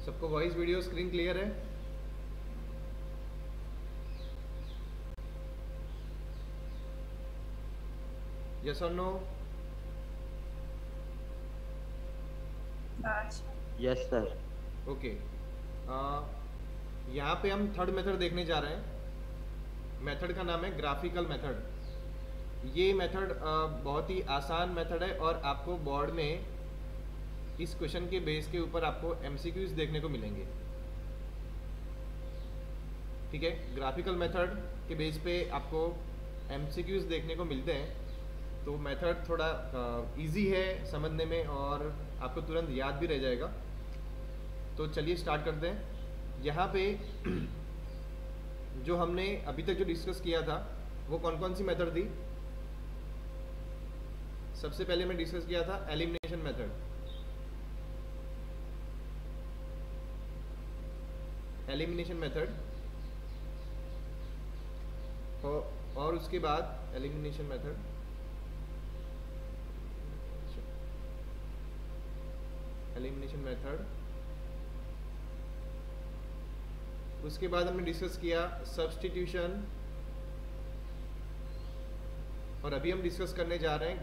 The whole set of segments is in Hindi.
सबको वॉइस वीडियो स्क्रीन क्लियर है? यस और नो? Yes sir. ओके, यहाँ पे हम थर्ड मेथड देखने जा रहे हैं। मेथड का नाम है ग्राफिकल मेथड। ये मेथड बहुत ही आसान मेथड है और आपको बोर्ड में इस क्वेश्चन के बेस के ऊपर आपको एमसीक्यूज देखने को मिलेंगे। ठीक है, ग्राफिकल मेथड के बेस पे आपको एमसीक्यूज देखने को मिलते हैं। तो मेथड थोड़ा इजी है समझने में और आपको तुरंत याद भी रह जाएगा। तो चलिए स्टार्ट करते हैं। यहाँ पे जो हमने अभी तक जो डिस्कस किया था वो कौन कौन सी मेथड थी? सबसे पहले मैं डिस्कस किया था एलिमिनेशन मेथड। एलिमिनेशन मेथड और उसके बाद एलिमिनेशन मेथड, एलिमिनेशन मेथड, उसके बाद हमने डिस्कस किया सब्स्टिट्यूशन और अभी हम डिस्कस करने जा रहे हैं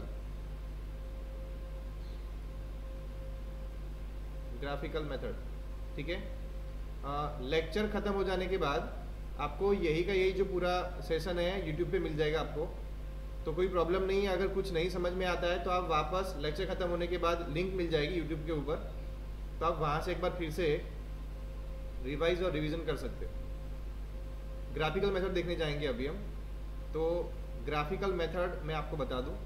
ग्राफिकल मेथड। ठीक है, लेक्चर ख़त्म हो जाने के बाद आपको यही जो पूरा सेशन है यूट्यूब पे मिल जाएगा आपको। तो कोई प्रॉब्लम नहीं है, अगर कुछ नहीं समझ में आता है तो आप वापस लेक्चर ख़त्म होने के बाद लिंक मिल जाएगी यूट्यूब के ऊपर, तो आप वहाँ से एक बार फिर से रिवाइज और रिवीजन कर सकते हो। ग्राफिकल मेथड देखने जाएंगे अभी हम। तो ग्राफिकल मेथड मैं आपको बता दूं,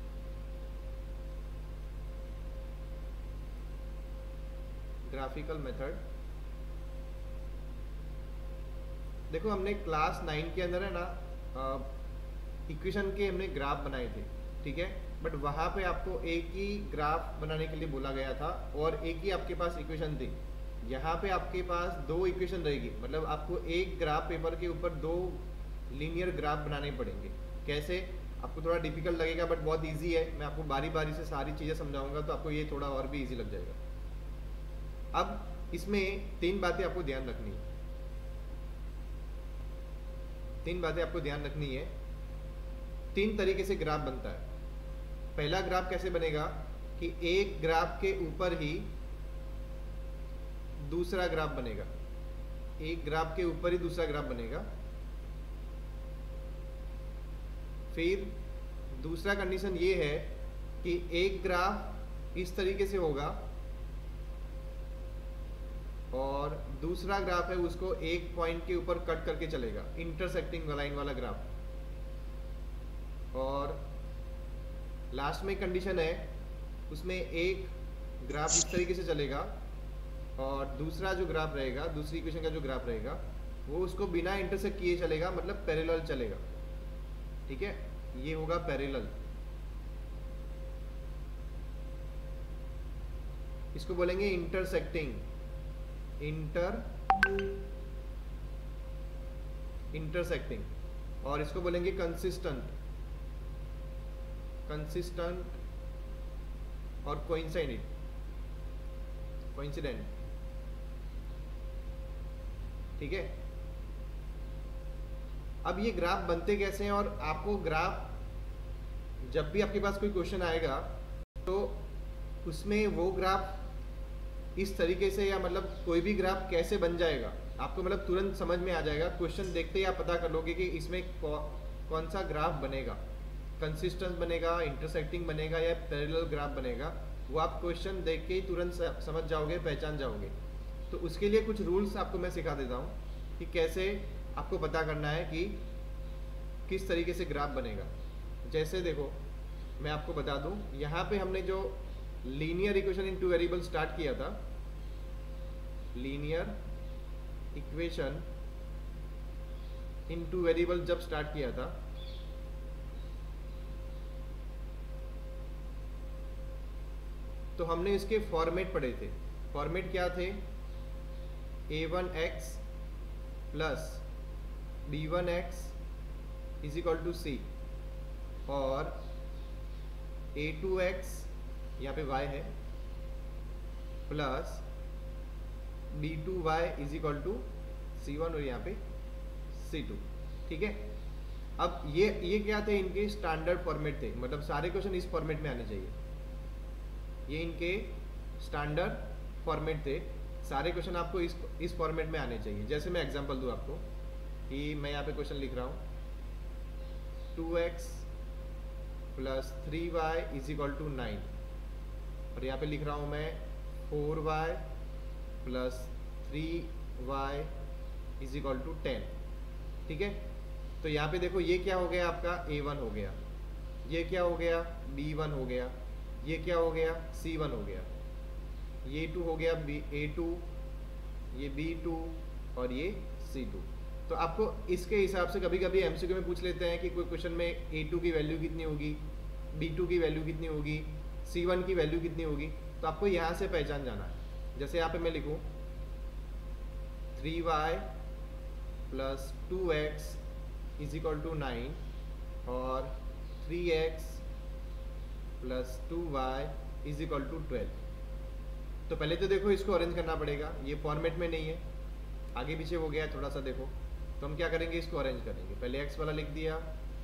ग्राफिकल मेथड देखो, हमने क्लास 9 के अंदर है ना इक्वेशन के हमने ग्राफ बनाए थे। ठीक है, बट वहाँ पे आपको एक ही ग्राफ बनाने के लिए बोला गया था और एक ही आपके पास इक्वेशन थी। यहाँ पे आपके पास दो इक्वेशन रहेगी, मतलब आपको एक ग्राफ पेपर के ऊपर दो लीनियर ग्राफ बनाने पड़ेंगे। कैसे? आपको थोड़ा डिफिकल्ट लगेगा बट बहुत इजी है। मैं आपको बारी बारी से सारी चीज़ें समझाऊंगा तो आपको ये थोड़ा और भी इजी लग जाएगा। अब इसमें तीन बातें आपको ध्यान रखनी है, तीन बातें आपको ध्यान रखनी है। तीन तरीके से ग्राफ बनता है। पहला ग्राफ कैसे बनेगा कि एक ग्राफ के ऊपर ही दूसरा ग्राफ बनेगा, एक ग्राफ के ऊपर ही दूसरा ग्राफ बनेगा। फिर दूसरा कंडीशन ये है कि एक ग्राफ इस तरीके से होगा और दूसरा ग्राफ है उसको एक पॉइंट के ऊपर कट करके चलेगा, इंटरसेक्टिंग लाइन वाला ग्राफ। और लास्ट में कंडीशन है उसमें एक ग्राफ इस तरीके से चलेगा और दूसरा जो ग्राफ रहेगा, दूसरी इक्वेशन का जो ग्राफ रहेगा वो उसको बिना इंटरसेक्ट किए चलेगा, मतलब पैरेलल चलेगा। ठीक है, ये होगा पैरेलल। इसको बोलेंगे इंटरसेक्टिंग, इंटरसेक्टिंग। और इसको बोलेंगे कंसिस्टेंट और कोइंसिडेंट। ठीक है, अब ये ग्राफ बनते कैसे हैं और आपको ग्राफ जब भी आपके पास कोई क्वेश्चन आएगा तो उसमें वो ग्राफ इस तरीके से या मतलब कोई भी ग्राफ कैसे बन जाएगा आपको मतलब तुरंत समझ में आ जाएगा। क्वेश्चन देखते ही आप पता कर लोगे कि इसमें कौन सा ग्राफ बनेगा, कंसिस्टेंट बनेगा, इंटरसेक्टिंग बनेगा या पैरेलल ग्राफ बनेगा। वो आप क्वेश्चन देख के ही तुरंत समझ जाओगे, पहचान जाओगे। तो उसके लिए कुछ रूल्स आपको मैं सिखा देता हूँ कि कैसे आपको पता करना है कि किस तरीके से ग्राफ बनेगा। जैसे देखो, मैं आपको बता दूं, यहाँ पे हमने जो linear equation in two variable start किया था, linear equation in two variable जब स्टार्ट किया था तो हमने इसके फॉर्मेट पढ़े थे। फॉर्मेट क्या थे? a1x plus b1x is equal to c और a2x यहाँ पे y है plus B2y is equal to C1 और यहाँ पे C2। ठीक है, अब ये क्या थे, इनके स्टैंडर्ड फॉर्मेट थे, मतलब सारे क्वेश्चन इस फॉर्मेट में आने चाहिए। ये इनके स्टैंडर्ड फॉर्मेट थे, सारे क्वेश्चन आपको इस फॉर्मेट में आने चाहिए। जैसे मैं एग्जांपल दूं आपको कि मैं यहाँ पे क्वेश्चन लिख रहा हूँ 2x plus 3y is equal to 9, और यहाँ पे लिख रहा हूँ मैं 4y plus 3y is equal to 10। ठीक है, तो यहाँ पे देखो ये क्या हो गया, आपका A1 हो गया, ये क्या हो गया, B1 हो गया, ये क्या हो गया, C1 हो गया, ये 2 हो गया A2, ये B2 और ये C2। तो आपको इसके हिसाब से कभी कभी MCQ में पूछ लेते हैं कि कोई क्वेश्चन में A2 की वैल्यू कितनी होगी, B2 की वैल्यू कितनी होगी, C1 की वैल्यू कितनी होगी, तो आपको यहाँ से पहचान जाना है। जैसे यहाँ पे मैं लिखूँ 3y plus 2x is equal to 9 और 3x plus 2y is equal to 12। तो पहले तो देखो इसको अरेंज करना पड़ेगा, ये फॉर्मेट में नहीं है, आगे पीछे हो गया थोड़ा सा देखो, तो हम क्या करेंगे, इसको अरेंज करेंगे। पहले x वाला लिख दिया,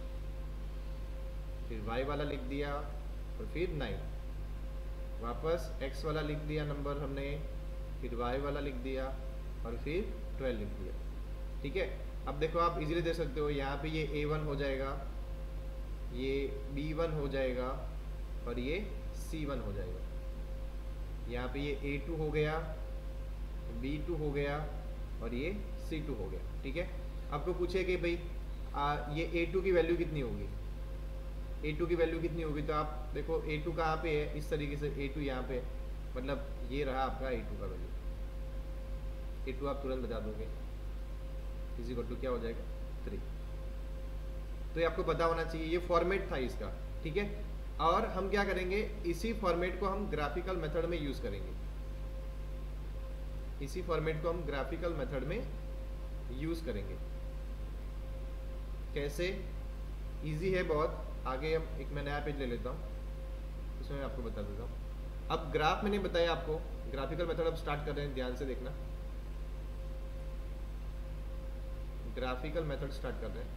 फिर y वाला लिख दिया और फिर 9, वापस x वाला लिख दिया नंबर हमने, फिर y वाला लिख दिया और फिर 12 लिख दिया। ठीक है, अब देखो आप इजीली दे सकते हो, यहाँ पे ये A1 हो जाएगा, ये B1 हो जाएगा और ये C1 हो जाएगा, यहाँ पे ये A2 हो गया, B2 हो गया और ये C2 हो गया। ठीक है, आपको पूछे कि भाई ये A2 की वैल्यू कितनी होगी, A2 की वैल्यू कितनी होगी, तो आप देखो A2 कहाँ पे है, इस तरीके से A2 यहाँ पे, मतलब ये रहा आपका A2 का वैल्यू, A2 आप तुरंत बता दोगे, इज इक्वल टू क्या हो जाएगा 3। तो ये आपको पता होना चाहिए, ये फॉर्मेट था इसका। ठीक है, और हम क्या करेंगे, इसी फॉर्मेट को हम ग्राफिकल मेथड में यूज करेंगे, इसी फॉर्मेट को हम ग्राफिकल मेथड में यूज करेंगे। कैसे, इजी है बहुत। आगे हम एक मैं नया पेज ले लेता हूँ, उसमें मैं आपको बता देता हूँ। अब ग्राफ मैंने बताया आपको, ग्राफिकल मेथड अब स्टार्ट कर रहे हैं, ध्यान से देखना। ग्राफिकल मेथड स्टार्ट कर रहे हैं।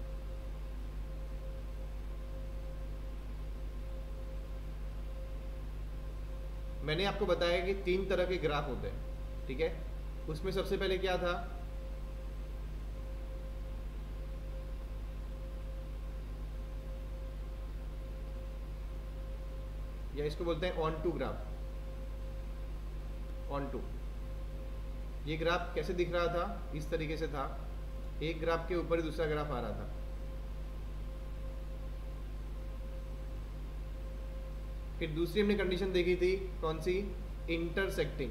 मैंने आपको बताया कि 3 तरह के ग्राफ होते हैं। ठीक है, उसमें सबसे पहले क्या था, या इसको बोलते हैं on to graph. On to, ये ग्राफ कैसे दिख रहा था, इस तरीके से था, एक ग्राफ के ऊपर ही दूसरा ग्राफ आ रहा था। फिर दूसरी हमने कंडीशन देखी थी, कौन सी, इंटरसेक्टिंग।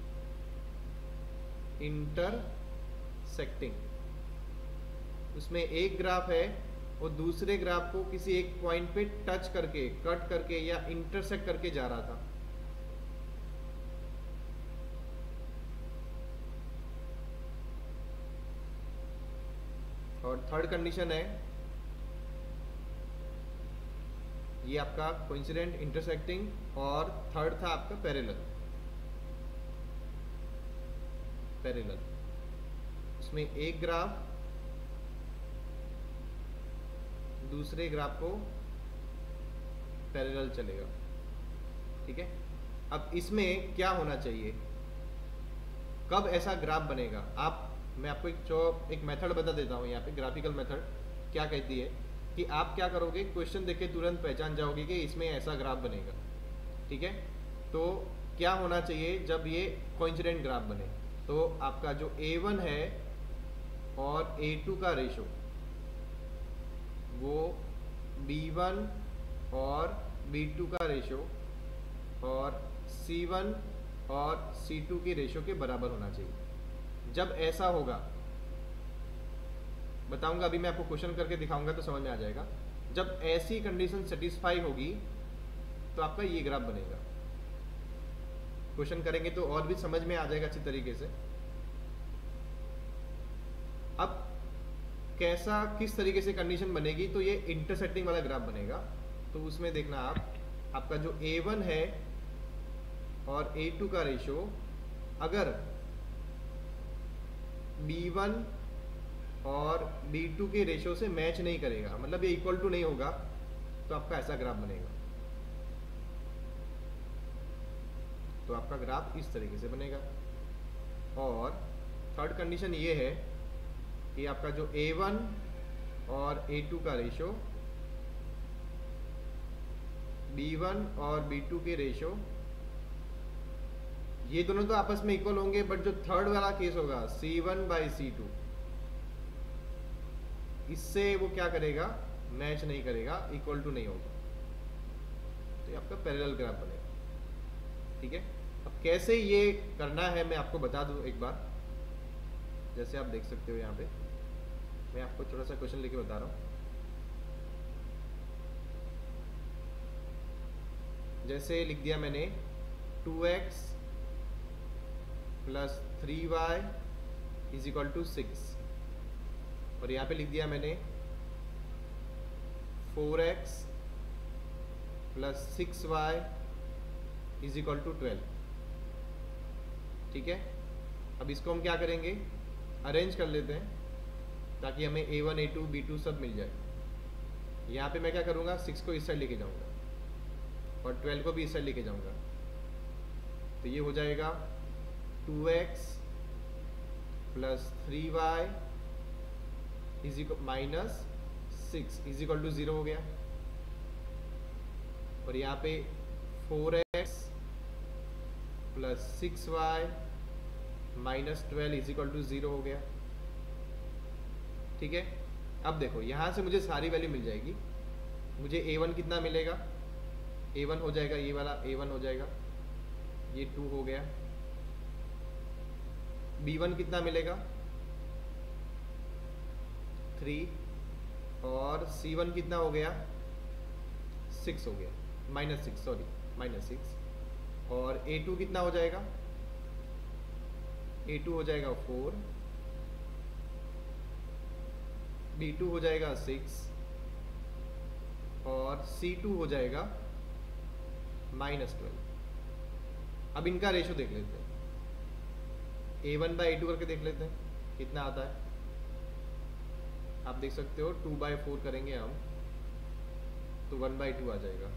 इंटरसेक्टिंग, उसमें एक ग्राफ है और दूसरे ग्राफ को किसी एक पॉइंट पे टच करके, कट करके या इंटरसेक्ट करके जा रहा था। और थर्ड कंडीशन है, ये आपका कोइंसिडेंट, इंटरसेक्टिंग, और थर्ड था आपका पैरेलल। पैरेलल, उसमें एक ग्राफ दूसरे ग्राफ को पैरेलल चलेगा। ठीक है, अब इसमें क्या होना चाहिए, कब ऐसा ग्राफ बनेगा, मैं आपको एक मेथड बता देता हूँ यहाँ पे। ग्राफिकल मेथड क्या कहती है कि आप क्या करोगे, क्वेश्चन देख के तुरंत पहचान जाओगे कि इसमें ऐसा ग्राफ बनेगा। ठीक है, तो क्या होना चाहिए जब ये कोइंसिडेंट ग्राफ बने, तो आपका जो A1 है और A2 का रेशो वो B1 और B2 का रेशो और C1 और C2 की रेशो के बराबर होना चाहिए। जब ऐसा होगा, बताऊंगा अभी, मैं आपको क्वेश्चन करके दिखाऊंगा तो समझ में आ जाएगा। जब ऐसी कंडीशन सेटिस्फाई होगी तो आपका ये ग्राफ बनेगा। क्वेश्चन करेंगे तो और भी समझ में आ जाएगा अच्छी तरीके से। अब कैसा, किस तरीके से कंडीशन बनेगी, तो ये इंटरसेक्टिंग वाला ग्राफ बनेगा। तो उसमें देखना आपका जो A1 है और A2 का रेशो अगर B1 और B2 के रेशो से मैच नहीं करेगा, मतलब ये इक्वल टू नहीं होगा, तो आपका ऐसा ग्राफ बनेगा। तो आपका ग्राफ इस तरीके से बनेगा। और थर्ड कंडीशन ये है कि आपका जो A1 और A2 का रेशो, B1 और B2 के रेशो, ये दोनों तो आपस में इक्वल होंगे, बट जो थर्ड वाला केस होगा C1/C2, इससे वो क्या करेगा, मैच नहीं करेगा, इक्वल टू नहीं होगा। तो ये आपका पैरेलल ग्राफ बनेगा। ठीक है, अब कैसे ये करना है मैं आपको बता दूं एक बार। जैसे आप देख सकते हो यहाँ पे मैं आपको छोटा सा क्वेश्चन लेके बता रहा हूँ। जैसे लिख दिया मैंने 2x + 3y = 6, और यहाँ पे लिख दिया मैंने 4x + 6y = 12। ठीक है, अब इसको हम क्या करेंगे, अरेंज कर लेते हैं ताकि हमें A1 A2 B2 सब मिल जाए। यहाँ पे मैं क्या करूँगा, 6 को इस साइड लेके जाऊँगा और 12 को भी इस साइड लेके जाऊँगा। तो ये हो जाएगा 2x + 3y -6 = 0 हो गया। और यहाँ पे 4x + 6y -12 = 0 हो गया। ठीक है, अब देखो यहाँ से मुझे सारी वैल्यू मिल जाएगी। मुझे A1 कितना मिलेगा, A1 हो जाएगा, ये वाला A1 हो जाएगा, ये 2 हो गया। B1 कितना मिलेगा, 3, और C1 कितना हो गया, 6 हो गया, -6, और A2 कितना हो जाएगा, A2 हो जाएगा 4, B2 हो जाएगा 6, और C2 हो जाएगा -12। अब इनका रेशो देख लेते हैं, A1/A2 करके देख लेते हैं कितना आता है। आप देख सकते हो 2/4 करेंगे हम तो 1/2 आ जाएगा।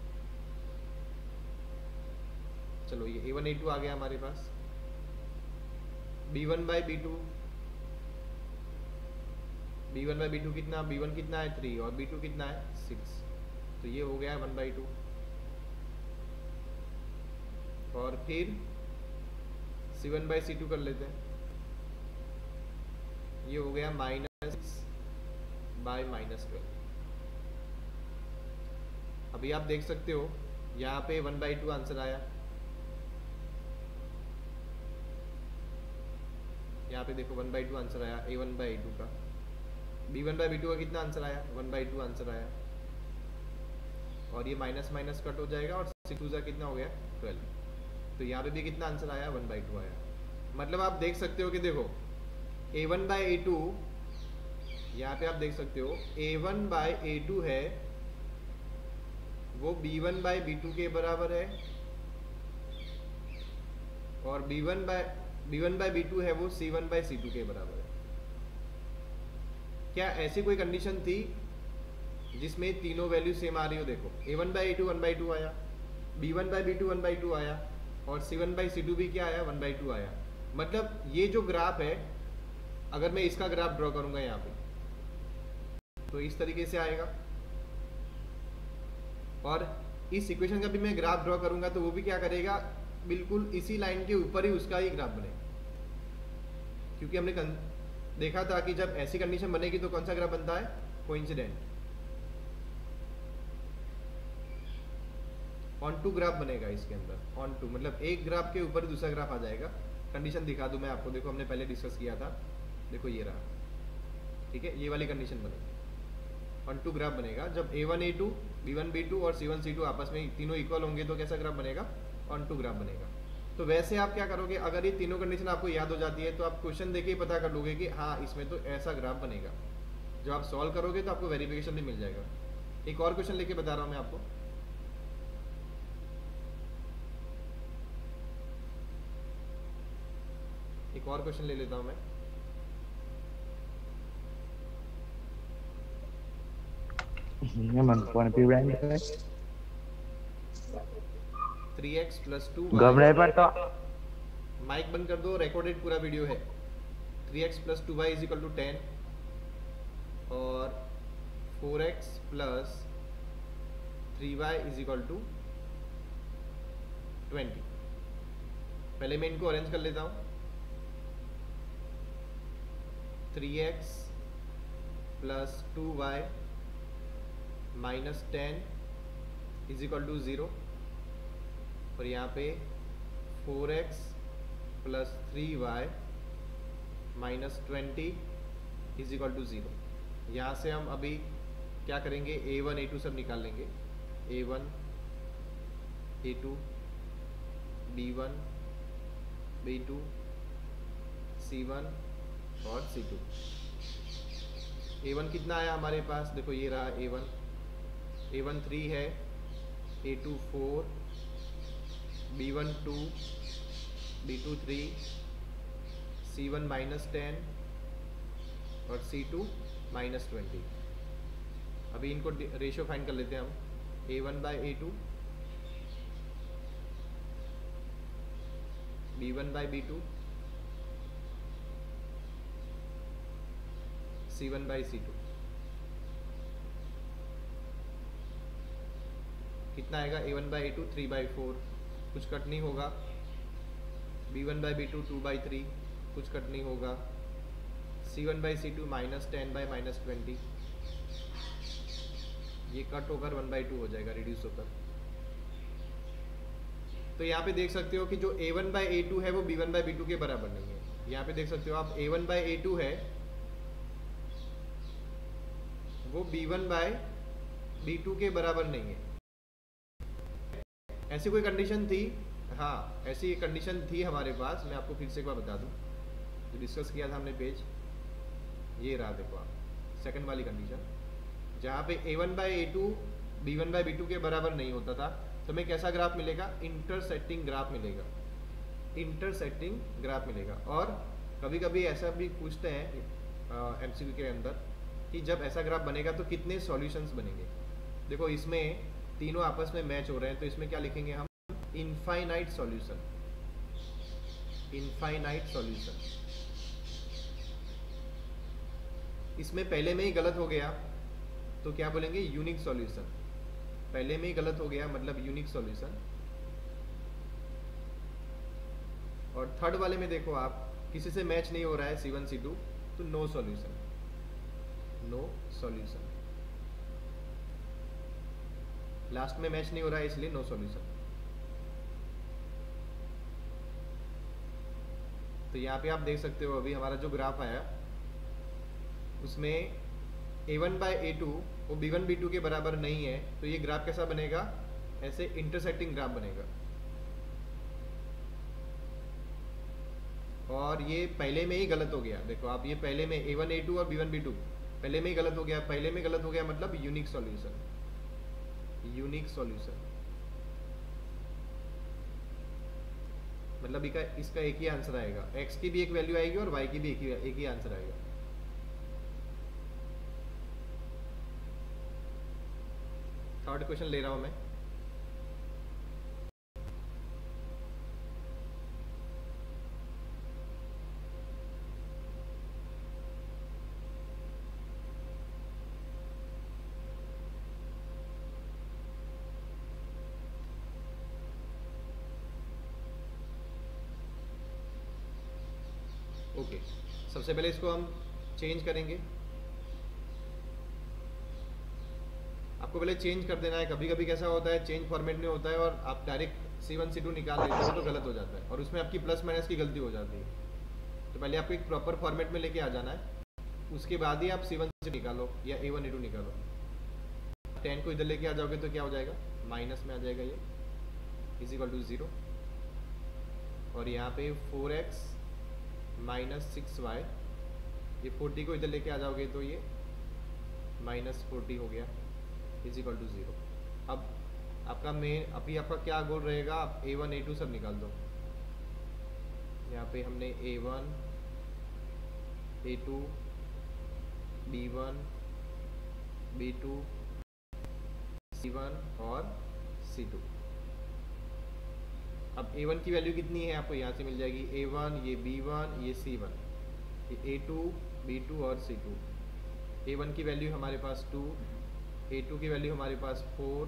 चलो ये A1 A2 आ गया हमारे पास। B1/B2 कितना, B1 कितना है 3 और B2 कितना है 6, तो ये हो गया 1/2। और फिर C1/C2 कर लेते हैं, ये हो गया -6/-12। अभी आप देख सकते हो यहाँ पे 1/2 आंसर आया, यहाँ पे देखो 1/2 आंसर आया A1/A2 का। B1/B2 का कितना आंसर आया, 1/2 आंसर आया। और ये माइनस माइनस कट हो जाएगा और 6 कितना हो गया 12। तो यहाँ पे भी कितना आंसर आया, 1/2 आया। मतलब आप देख सकते हो कि देखो A1/A2, यहाँ पे आप देख सकते हो A1/A2 है वो B1/B2 के बराबर है, और B1/B2 है वो C1/C2 के बराबर है। क्या ऐसी कोई कंडीशन थी जिसमें तीनों वैल्यू सेम आ रही हो? देखो A1/A2 1/2 आया, B1/B2 1/2 आया, और C1/C2 भी क्या आया, 1/2 आया। मतलब ये जो ग्राफ है, अगर मैं इसका ग्राफ ड्रॉ करूंगा यहाँ पे तो इस तरीके से आएगा, और इस इक्वेशन का भी मैं ग्राफ ड्रॉ करूंगा तो वो भी क्या करेगा, बिल्कुल इसी लाइन के ऊपर ही उसका ही ग्राफ बनेगा। क्योंकि हमने देखा था कि जब ऐसी कंडीशन बनेगी तो कौन सा ग्राफ बनता है, कोइंसिडेंट ऑन टू ग्राफ बनेगा इसके अंदर। ऑन टू मतलब एक ग्राफ के ऊपर दूसरा ग्राफ आ जाएगा। कंडीशन दिखा दूं मैं आपको, देखो हमने पहले डिस्कस किया था, देखो ये रहा, ठीक है, ये वाली कंडीशन बनेगी, ऑन टू ग्राफ बनेगा। जब A1 A2 B1 B2 और C1 C2 आपस में तीनों इक्वल होंगे तो कैसा ग्राफ बनेगा, ऑन टू ग्राफ बनेगा। तो वैसे आप क्या करोगे, अगर ये तीनों कंडीशन आपको याद हो जाती है तो आप क्वेश्चन देके ही पता कर लोगे कि हाँ इसमें तो ऐसा ग्राफ बनेगा। जब आप सॉल्व करोगे तो आपको वेरिफिकेशन भी मिल जाएगा। एक और क्वेश्चन लेके बता रहा हूँ मैं आपको, एक और क्वेश्चन ले लेता हूँ मैं। nhưng mình còn tiêu rang đấy 3x plus 2y, घबराए पर तो माइक बंद कर दो, रिकॉर्डेड पूरा वीडियो है। 3x plus 2y is equal to 10 और 4x plus 3y is equal to 20। पहले मैं इनको अरेंज कर लेता हूँ। 3x plus 2y minus 10 is equal to 0 और यहाँ पे 4x plus 3y minus 20 is equal to 0। यहाँ से हम अभी क्या करेंगे, a1 a2 सब निकाल लेंगे। a1 a2 b1 b2 c1 और c2। a1 कितना आया हमारे पास, देखो ये रहा a1 3 है, a2 4, b1 2, b2 3, c1 minus 10 और c2 माइनस 20। अभी इनको रेशियो फाइंड कर लेते हैं हम। a1 by a2, b1 by b2, c1 by c2 कितना आएगा, a1 बाई a2 3 बाई 4, कुछ कट नहीं होगा। b1 बाई b2 2 बाई 3, कुछ कट नहीं होगा। c1 by c2 minus 10 by minus 20, ये कट होकर 1 बाई 2 हो जाएगा, रिड्यूस होकर। तो यहाँ पे देख सकते हो कि जो a1 बाई a2 है वो b1 बाई b2 के बराबर नहीं है। यहाँ पे देख सकते हो आप a1 बाई a2 है वो b1 बाई b2 के बराबर नहीं है। ऐसी कोई कंडीशन थी, हाँ ऐसी एक कंडीशन थी हमारे पास, मैं आपको फिर से एक बार बता दूं, जो डिस्कस किया था हमने पेज, ये रहा देखो आप सेकंड वाली कंडीशन, जहाँ पे a1 by a2 b1 by b2 के बराबर नहीं होता था। तो हमें कैसा ग्राफ मिलेगा, इंटरसेक्टिंग ग्राफ मिलेगा, इंटरसेक्टिंग ग्राफ मिलेगा। और कभी कभी ऐसा भी पूछते हैं एमसीक्यू के अंदर कि जब ऐसा ग्राफ बनेगा तो कितने सॉल्यूशंस बनेंगे। देखो इसमें तीनों आपस में मैच हो रहे हैं, तो इसमें क्या लिखेंगे हम, इनफाइनाइट सॉल्यूशन, इनफाइनाइट सॉल्यूशन। इसमें पहले में ही गलत हो गया तो क्या बोलेंगे, यूनिक सॉल्यूशन। पहले में ही गलत हो गया मतलब यूनिक सॉल्यूशन। और थर्ड वाले में देखो आप किसी से मैच नहीं हो रहा है C1 C2 तो no solution, no solution. Last में मैच नहीं हो रहा है इसलिए नो सॉल्यूशन। तो यहाँ पे आप देख सकते हो अभी हमारा जो ग्राफ आया उसमें a1 बाई a2 वो b1 b2 के बराबर नहीं है, तो ये ग्राफ कैसा बनेगा, ऐसे इंटरसेक्टिंग ग्राफ बनेगा। और ये पहले में ही गलत हो गया, देखो आप ये पहले में a1 a2 और b1 b2 पहले में ही गलत हो गया। पहले में गलत हो गया मतलब यूनिक सॉल्यूशन, यूनिक सॉल्यूशन मतलब इसका एक ही आंसर आएगा, x की भी एक वैल्यू आएगी और y की भी एक ही आंसर आएगा। थर्ड क्वेश्चन ले रहा हूं मैं। ओके, सबसे पहले इसको हम चेंज करेंगे। आपको पहले चेंज कर देना है। कभी कभी कैसा होता है चेंज फॉर्मेट में होता है और आप डायरेक्ट C1 C2 निकाल लेते हो तो गलत हो जाता है और उसमें आपकी प्लस माइनस की गलती हो जाती है। तो पहले आपको एक प्रॉपर फॉर्मेट में लेके आ जाना है, उसके बाद ही आप C1 C2 निकालो या A1 A2 निकालो। 10 को इधर लेके आ जाओगे तो क्या हो जाएगा, माइनस में आ जाएगा ये, इज इक्वल टू 0। और यहाँ पे 4x माइनस 6y, ये 40 को इधर लेके आ जाओगे तो ये माइनस 40 हो गया, इज इक्वल टू 0। अब आपका मेन अभी आपका क्या गोल रहेगा, आप A1 A2 सब निकाल दो। यहाँ पे हमने A1 A2 B1 B2 C1 और C2। अब A1 की वैल्यू कितनी है आपको यहाँ से मिल जाएगी, A1, ये B1, ये C1, ये A2, B2 और C2। A1 की वैल्यू हमारे पास 2, A2 की वैल्यू हमारे पास 4,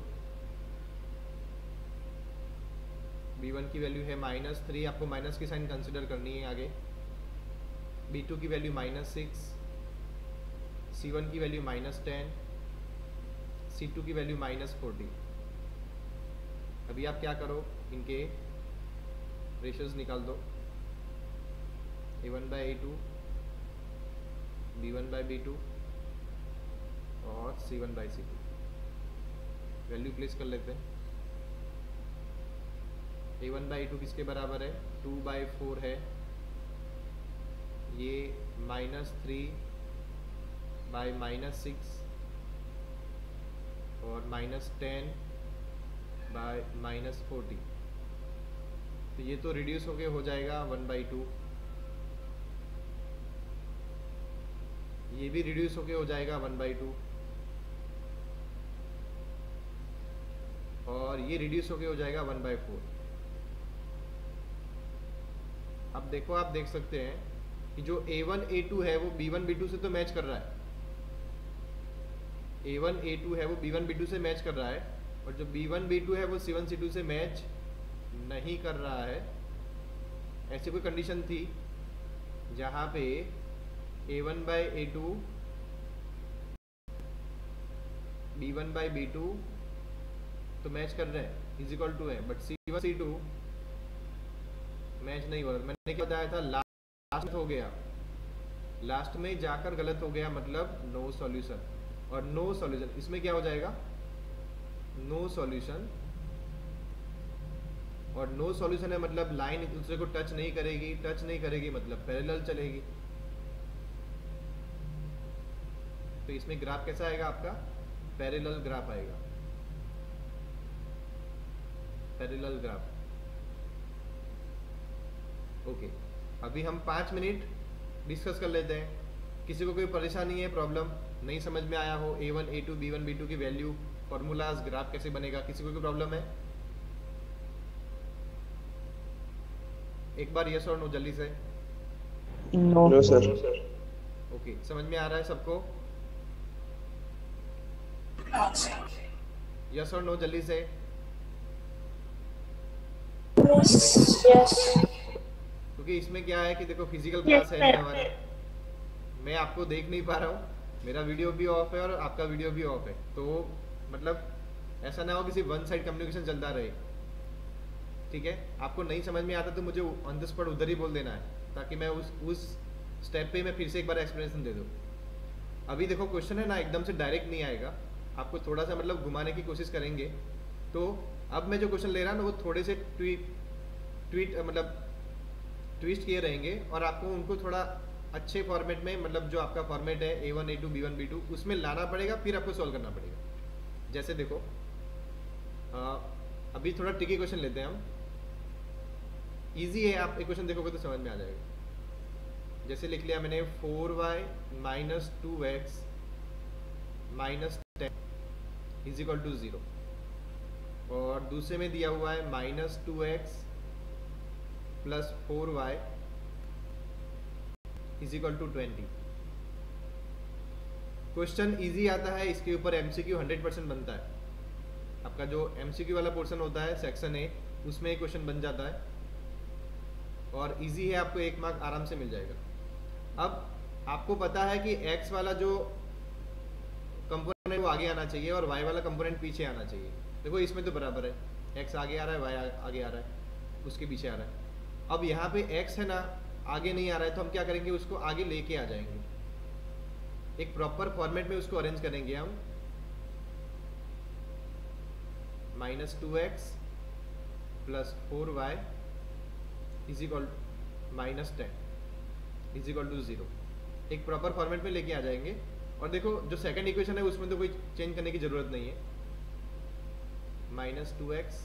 B1 की वैल्यू है -3, आपको माइनस की साइन कंसिडर करनी है आगे। B2 की वैल्यू -6, C1 की वैल्यू -10, C2 की वैल्यू -40। अभी आप क्या करो, इनके रेशियोज निकाल दो, A1/A2, B1/B2 और C1/C2। वैल्यू प्लेस कर लेते हैं। A1/A2 किसके बराबर है, 2/4 है, ये -3/-6 और -10/-40। तो ये तो रिड्यूस होके हो जाएगा 1/2, ये भी रिड्यूस होके हो जाएगा 1/2 और ये रिड्यूस होके हो जाएगा 1/4। अब देखो, आप देख सकते हैं कि जो A1 A2 है वो B1 B2 से तो मैच कर रहा है, A1 A2 है वो B1 B2 से मैच कर रहा है, और जो B1 B2 है वो C1 C2 से मैच नहीं कर रहा है। ऐसी कोई कंडीशन थी जहाँ पे A1/A2 B1/B2 तो मैच कर रहे हैं, इजिकल टू है, बट C1 C2 मैच नहीं हो रहा। मैंने क्या बताया था, लास्ट हो गया, लास्ट में जाकर गलत हो गया, मतलब नो सॉल्यूशन। और नो सॉल्यूशन इसमें क्या हो जाएगा, नो सॉल्यूशन, और नो सॉल्यूशन है मतलब लाइन एक दूसरे को टच नहीं करेगी, टच नहीं करेगी मतलब पैरेलल चलेगी। तो इसमें ग्राफ कैसा आएगा आपका, पैरेलल ग्राफ आएगा, पैरेलल ग्राफ। ओके, अभी हम 5 मिनट डिस्कस कर लेते हैं। किसी को कोई परेशानी है, प्रॉब्लम नहीं समझ में आया हो, A1 A2 B1 B2 की वैल्यू, फॉर्मूलाज, ग्राफ कैसे बनेगा, किसी को कोई प्रॉब्लम है? एक बार यस और नो जल्दी से। No sir. ओके, समझ में आ रहा है सबको? यस और नो जल्दी से। क्योंकि इसमें क्या है कि देखो फिजिकल क्लास है हमारा, मैं आपको देख नहीं पा रहा हूँ, मेरा वीडियो भी ऑफ है और आपका वीडियो भी ऑफ है, तो मतलब ऐसा ना हो किसी वन साइड कम्युनिकेशन चलता रहे। ठीक है, आपको नहीं समझ में आता तो मुझे ऑन द स्पॉट उधर ही बोल देना है, ताकि मैं उस स्टेप पे मैं फिर से एक बार एक्सप्लेनेशन दे दूँ। अभी देखो क्वेश्चन है ना, एकदम से डायरेक्ट नहीं आएगा, आपको थोड़ा सा मतलब घुमाने की कोशिश करेंगे। तो अब मैं जो क्वेश्चन ले रहा हूँ ना, वो थोड़े से ट्विस्ट किए रहेंगे, और आपको उनको थोड़ा अच्छे फॉर्मेट में, मतलब जो आपका फॉर्मेट है A1 A2 B1 B2 उसमें लाना पड़ेगा, फिर आपको सॉल्व करना पड़ेगा। जैसे देखो, अभी थोड़ा ट्रिकी क्वेश्चन लेते हैं हम, इजी है, आप एक क्वेश्चन देखोगे तो समझ में आ जाएगा। जैसे लिख लिया मैंने 4y - 2x - 10 = 0, और दूसरे में दिया हुआ है -2x + 4y = 20। क्वेश्चन इजी आता है, इसके ऊपर MCQ 100% बनता है। आपका जो MCQ वाला पोर्शन होता है सेक्शन ए, उसमें एक क्वेश्चन बन जाता है, और इजी है, आपको 1 मार्क आराम से मिल जाएगा। अब आपको पता है कि x वाला जो कंपोनेंट वो आगे आना चाहिए और y वाला कंपोनेंट पीछे आना चाहिए। देखो इसमें तो बराबर है, x आगे आ रहा है, y आगे आ रहा है, उसके पीछे आ रहा है। अब यहाँ पे x है ना, आगे नहीं आ रहा है, तो हम क्या करेंगे, उसको आगे लेके आ जाएंगे, एक प्रॉपर फॉर्मेट में उसको अरेंज करेंगे हम। -2x + 4y = -10 = 0, एक प्रॉपर फॉर्मेट में लेके आ जाएंगे। और देखो जो सेकंड इक्वेशन है उसमें तो कोई चेंज करने की जरूरत नहीं है, -2x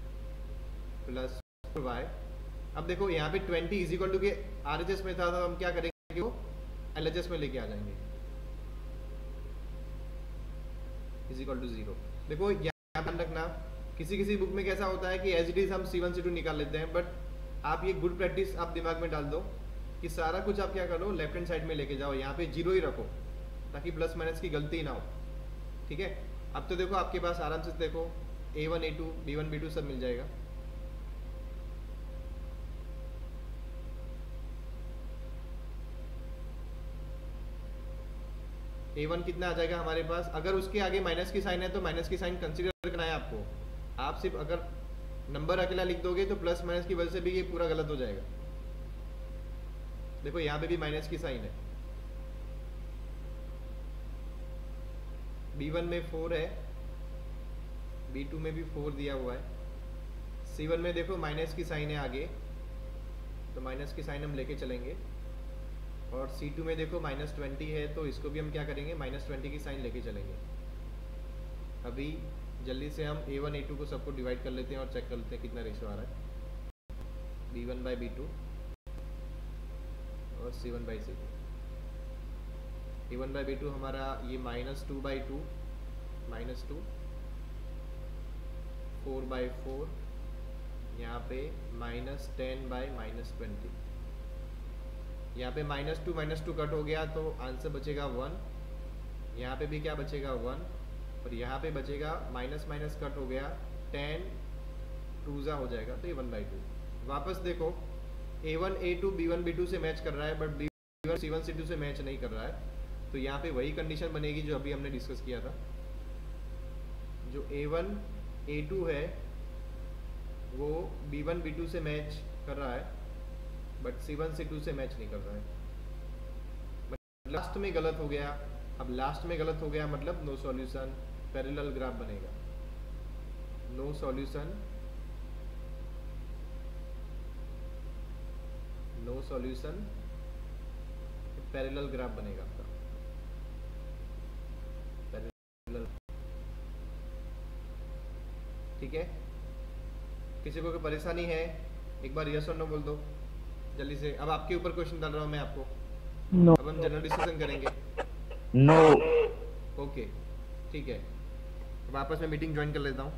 + 4y। अब देखो यहाँ पे 20 = के RHS में था, तो हम क्या करेंगे, वो LHS में लेके आ जाएंगे, = 0। देखो ध्यान रखना, किसी किसी बुक में कैसा होता है कि एज इट इज हम C1 C2 निकाल लेते हैं, बट आप ये गुड प्रैक्टिस आप दिमाग में डाल दो कि सारा कुछ आप क्या करो लेफ्ट हैंड साइड में लेके जाओ, यहाँ पे जीरो ही रखो ताकि प्लस माइनस की गलती ना हो। ठीक है, अब तो देखो आपके पास आराम से देखो A1 A2 B1 B2 सब मिल जाएगा। A1 कितना आ जाएगा हमारे पास, अगर उसके आगे माइनस की साइन है तो माइनस की साइन कंसीडर करना है आपको। आप सिर्फ अगर नंबर अकेला लिख दोगे तो प्लस माइनस की वजह से भी ये पूरा गलत हो जाएगा। देखो यहाँ पे भी माइनस की साइन है, B1 में 4 है, B2 में भी 4 दिया हुआ है, C1 में देखो माइनस की साइन है आगे, तो माइनस की साइन हम लेके चलेंगे, और C2 में देखो -20 है तो इसको भी हम क्या करेंगे -20 की साइन लेके चलेंगे। अभी जल्दी से हम A1 A2 को सबको डिवाइड कर लेते हैं और चेक कर लेते हैं कितना रेशो आ रहा है, B1/B2 और C1/C2। A1/B2 हमारा ये -2/2 -2 4/4, यहाँ पे -10/-20, यहाँ पे -2 कट हो गया तो आंसर बचेगा 1, यहाँ पे भी क्या बचेगा 1, और यहाँ पे बचेगा माइनस माइनस कट हो गया 10 2 हो जाएगा तो ये 1/2। वापस देखो A1 A2 B1 B2 से मैच कर रहा है बट B1 C1 C2 से मैच नहीं कर रहा है, तो यहाँ पे वही कंडीशन बनेगी जो अभी हमने डिस्कस किया था। जो A1 A2 है वो B1 B2 से मैच कर रहा है बट C1 C2 से मैच नहीं कर रहा है, बट लास्ट में गलत हो गया। अब लास्ट में गलत हो गया मतलब नो सॉल्यूशन, पैरेलल ग्राफ बनेगा, no solution, no solution, parallel graph बनेगा आपका, पैरेलल। ठीक है, किसी को कोई परेशानी है एक बार यस और नो बोल दो जल्दी से। अब आपके ऊपर क्वेश्चन डाल रहा हूँ मैं आपको, नो। अब हम जनरल डिस्कशन करेंगे। नो। ओके ठीक है, अब आपस में मीटिंग ज्वाइन कर लेता हूँ।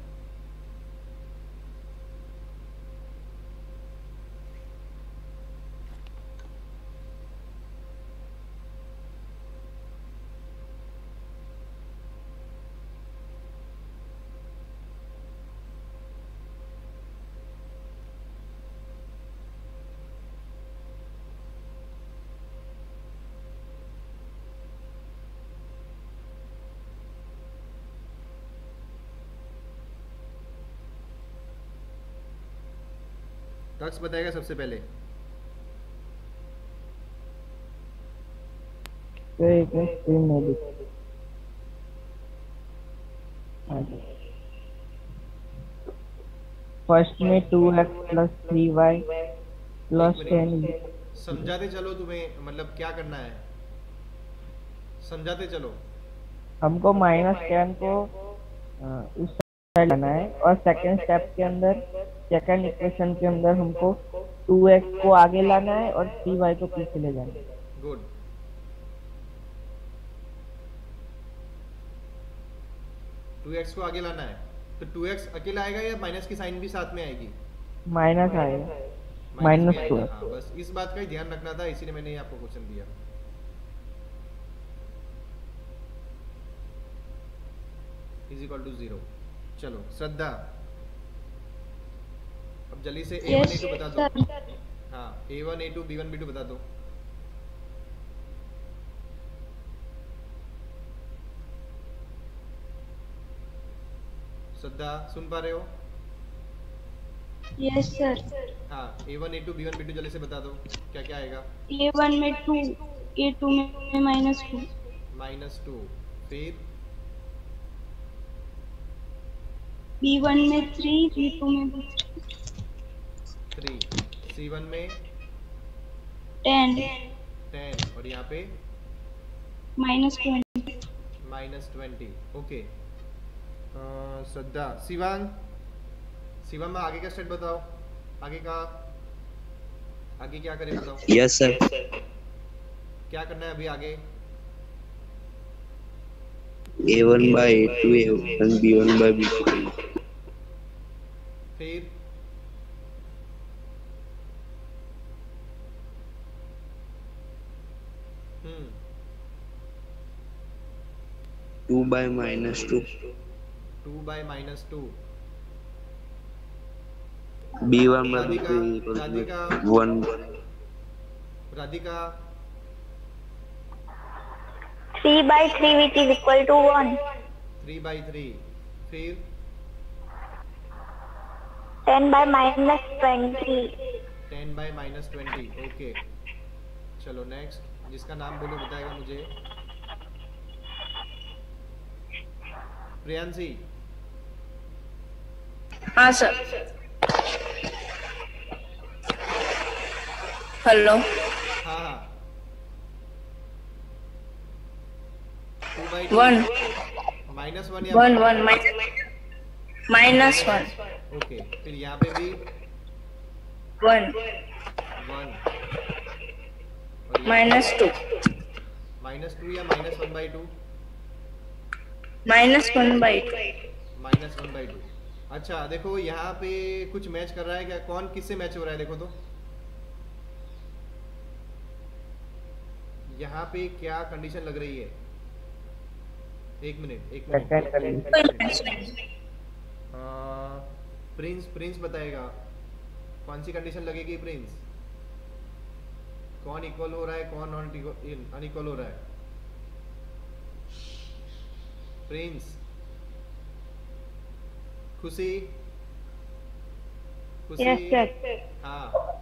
टक्स बताएगा सबसे पहले। फर्स्ट में 2x + 3y + 10। समझाते चलो, तुम्हें मतलब क्या करना है समझाते चलो। हमको -10 को उस साइड लाना है और सेकंड स्टेप के अंदर, सेकंड इक्वेशन के अंदर हमको 2x को आगे लाना है और 3y को पीछे ले जाना है। गुड, टू एक्स को आगे लाना है तो 2x अकेला आएगा या माइनस की साइन भी साथ में आएगी? माइनस आएगा, -2। -2। हाँ बस इस बात का ही ध्यान रखना था, इसीलिए मैंने आपको क्वेश्चन दिया। = 0। चलो श्रद्धा, अब जल्दी से A1 A2 बता दो। हाँ A1 A2 B1 B2 बता दो। श्रद्धा सुन पा रहे हो? Yes sir. हाँ A1 A2 B1 B2 जल्दी से बता दो क्या क्या आएगा। A1 में 2, A2 में -2। -2, फिर B1 में 3, B2 में भी 3, C1 में 10 और यहाँ पे -20। ओके। श्रद्धा, शिवांग, शिवांग में आगे का स्टेप बताओ, आगे का, आगे क्या करें बताओ। Yes sir. क्या करना है अभी आगे? A1 by A2 A1 B1 by B2। फिर 2 by -2 2 by -2। B1 by Radhika B2 Radhika 1। Radhika 3 by 3 which is equal to 1। 3/3। फिर 10 by -20। 10 by -20। ओके, चलो नेक्स्ट। जिसका नाम बोलो बताएगा मुझे। प्रियांशी। हाँ सर। हेलो। हाँ हाँ। 2/2 1 -1 या 1 1 -1। ओके, फिर यहाँ पे भी 1 1 और -2 -2 या -1/2। -1/2। -1/2। अच्छा देखो यहाँ पे कुछ मैच कर रहा है क्या? कौन किससे मैच हो रहा है देखो तो। यहाँ पे क्या कंडीशन लग रही है? एक मिनट प्रिंस बताएगा कौन सी कंडीशन लगेगी। प्रिंस, कौन इक्वल हो रहा है, कौन अनइक्वल हो रहा है? प्रिंस, खुशी हाँ,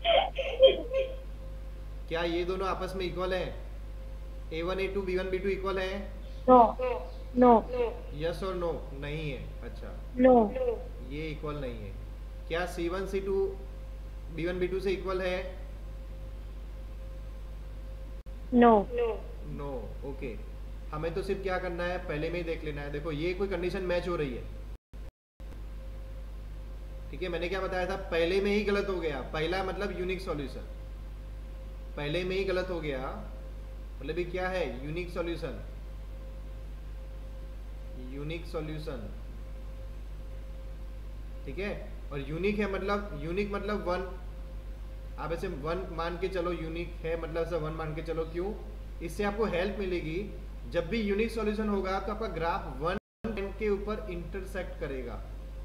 क्या ये दोनों आपस में इक्वल है? A1 A2 B1 B2 equal है? नो। यस और नो? नहीं है। अच्छा, नो। ये इक्वल नहीं है। क्या C1 C2 B1 B2 से इक्वल है? नो। नो। ओके, हमें तो सिर्फ क्या करना है, पहले में ही देख लेना है। देखो ये कोई कंडीशन मैच हो रही है, ठीक है। मैंने क्या बताया था, पहले में ही गलत हो गया। पहला मतलब यूनिक सॉल्यूशन, पहले में ही गलत हो गया मतलब ये क्या है? Unique solution. यूनिक सॉल्यूशन, ठीक है। और यूनिक है मतलब, यूनिक मतलब 1। आप ऐसे 1 मान के चलो, यूनिक है मतलब ऐसे 1 मान के चलो। क्यों? इससे आपको हेल्प मिलेगी। जब भी यूनिक सॉल्यूशन होगा तो आपका ग्राफ 1 पॉइंट के ऊपर इंटरसेक्ट करेगा।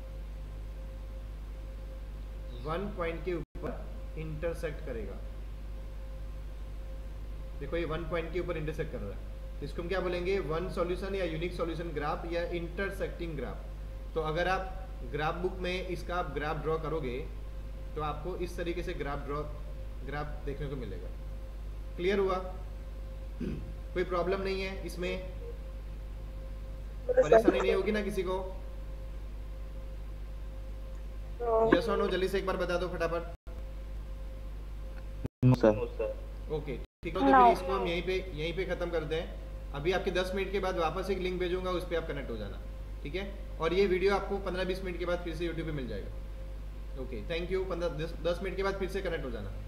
1 पॉइंट के ऊपर इंटरसेक्ट करेगा। देखो ये 1 पॉइंट के ऊपर इंटरसेक्ट कर रहा है, इसको हम क्या बोलेंगे? 1 सॉल्यूशन या यूनिक सॉल्यूशन ग्राफ या इंटरसेक्टिंग ग्राफ। तो अगर आप ग्राफ बुक में इसका आप ग्राफ ड्रॉ करोगे तो आपको इस तरीके से ग्राफ देखने को मिलेगा। क्लियर हुआ? कोई प्रॉब्लम नहीं है इसमें? परेशानी नहीं होगी ना किसी को? यस और नो जल्दी से एक बार बता दो फटाफट। ओके ठीक है, तो फिर इसको हम यहीं पे खत्म करते हैं। अभी आपके 10 मिनट के बाद वापस एक लिंक भेजूंगा, उस पर आप कनेक्ट हो जाना, ठीक है। और ये वीडियो आपको 15-20 मिनट के बाद फिर से यूट्यूब पे मिल जाएगा। Okay thank you. 10 मिनट के बाद फिर से कनेक्ट हो जाना।